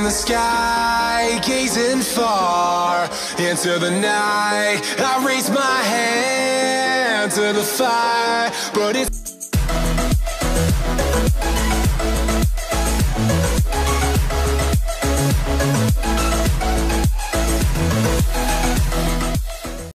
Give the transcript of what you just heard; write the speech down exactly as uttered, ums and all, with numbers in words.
in the sky, gazing far into the night. I raise my hand to the fire, but it's